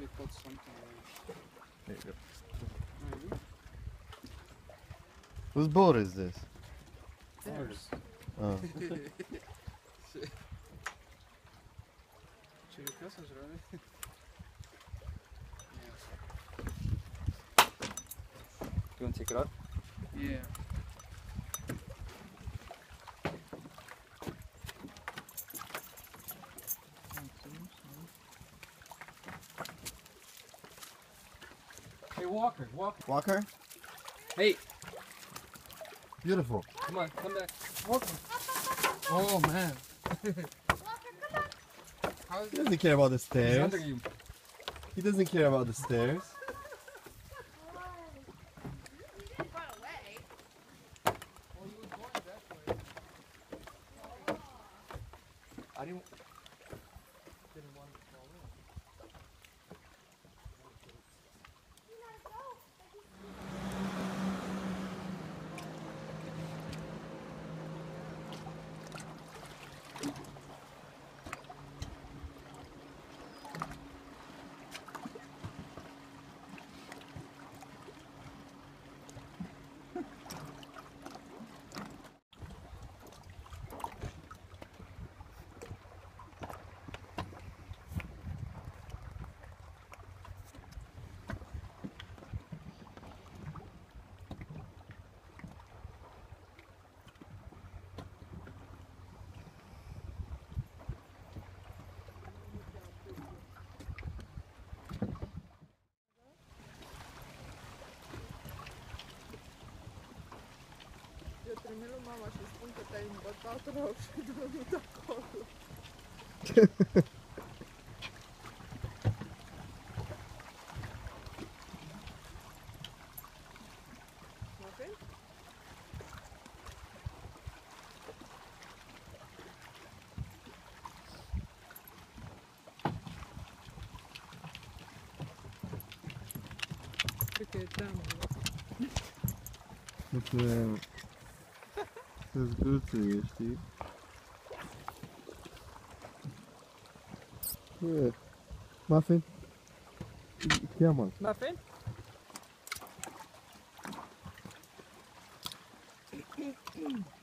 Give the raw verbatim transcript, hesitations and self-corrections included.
probably put something There you go. in. Whose boat is this? Ours. Oh. Chili casas, right? You want to take it out? Yeah. Hey, Walker, Walker. Walker? Hey, Beautiful. come on, come back. Walker. Oh man. How is He it? doesn't care about the He's stairs. under you. He doesn't care about the stairs. I didn't. Didn't want him to fall in. Eu tremelo mama și spun că te-ai îmbătat rău și dormit acolo. Muffin? Cred că e teamă. Se zgâlțâie, știi? Yeah. Muffin? Cheamă-l. Muffin?